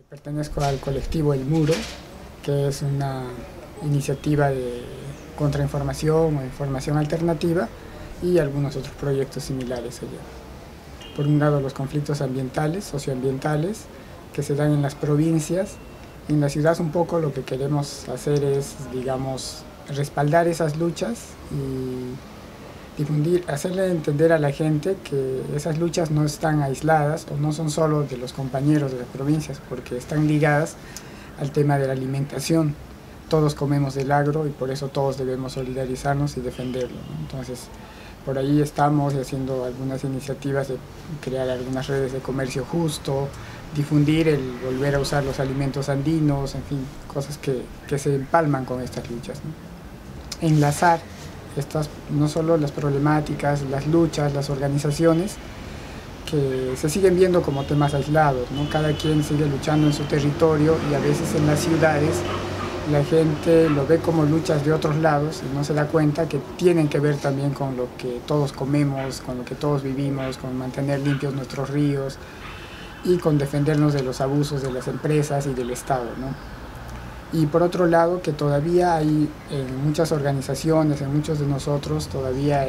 Pertenezco al colectivo El Muro, que es una iniciativa de contrainformación o información alternativa y algunos otros proyectos similares allá. Por un lado, los conflictos ambientales, socioambientales, que se dan en las provincias. En la ciudad un poco lo que queremos hacer es, digamos, respaldar esas luchas y difundir, hacerle entender a la gente que esas luchas no están aisladas o no son solo de los compañeros de las provincias, porque están ligadas al tema de la alimentación. Todos comemos del agro y por eso todos debemos solidarizarnos y defenderlo, ¿no? Entonces, por ahí estamos haciendo algunas iniciativas de crear algunas redes de comercio justo, difundir el volver a usar los alimentos andinos, en fin, cosas que se empalman con estas luchas, ¿no? Enlazar estas, no solo las problemáticas, las luchas, las organizaciones, que se siguen viendo como temas aislados, ¿no? Cada quien sigue luchando en su territorio y a veces en las ciudades la gente lo ve como luchas de otros lados y no se da cuenta que tienen que ver también con lo que todos comemos, con lo que todos vivimos, con mantener limpios nuestros ríos y con defendernos de los abusos de las empresas y del Estado, ¿no? Y por otro lado, que todavía hay en muchas organizaciones, en muchos de nosotros, todavía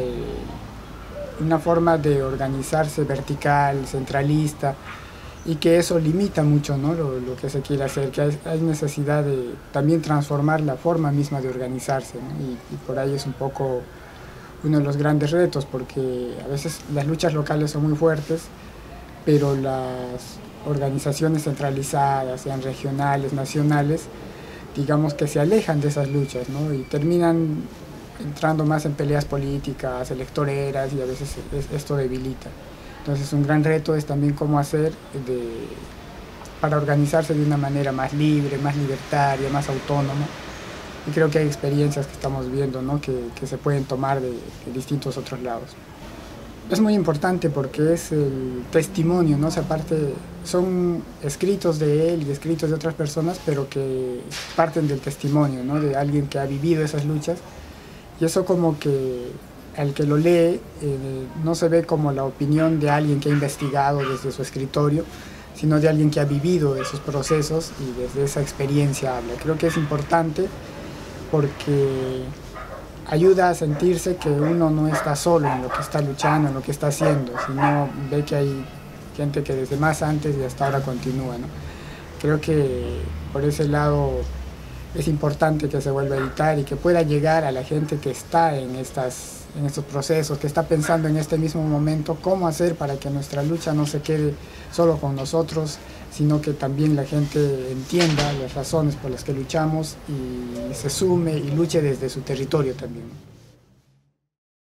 una forma de organizarse vertical, centralista, y que eso limita mucho, ¿no? lo que se quiere hacer, que hay necesidad de también transformar la forma misma de organizarse, ¿no? Y por ahí es un poco uno de los grandes retos, porque a veces las luchas locales son muy fuertes, pero las organizaciones centralizadas, sean regionales, nacionales, digamos que se alejan de esas luchas, ¿no? Y terminan entrando más en peleas políticas, electoreras, y a veces esto debilita. Entonces un gran reto es también cómo hacer para organizarse de una manera más libre, más libertaria, más autónoma. Y creo que hay experiencias que estamos viendo, ¿no? que se pueden tomar de distintos otros lados. Es muy importante porque es el testimonio, ¿no? O sea, aparte son escritos de él y escritos de otras personas, pero que parten del testimonio, ¿no? De alguien que ha vivido esas luchas. Y eso como que al que lo lee no se ve como la opinión de alguien que ha investigado desde su escritorio, sino de alguien que ha vivido esos procesos y desde esa experiencia habla. Creo que es importante porque ayuda a sentirse que uno no está solo en lo que está luchando, en lo que está haciendo, sino ve que hay gente que desde más antes y hasta ahora continúa, ¿no? Creo que por ese lado es importante que se vuelva a editar y que pueda llegar a la gente que está en estos procesos, que está pensando en este mismo momento cómo hacer para que nuestra lucha no se quede solo con nosotros, sino que también la gente entienda las razones por las que luchamos y se sume y luche desde su territorio también.